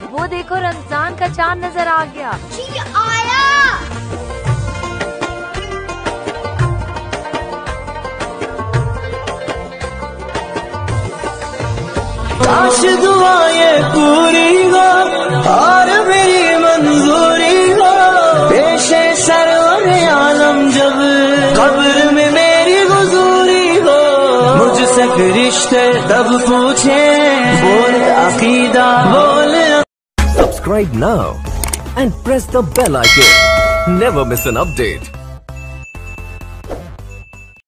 वो देखो रमजान का चांद नजर आ गया। आया। काश दुआएं पूरी हो और मेरी मंजूरी हो, पेशे सरवर आलम जब कब्र में मेरी हुजूरी हो, मुझसे रिश्ते तब पूछे बोल अकीदा बोल। Subscribe now and press the bell icon. Never miss an update.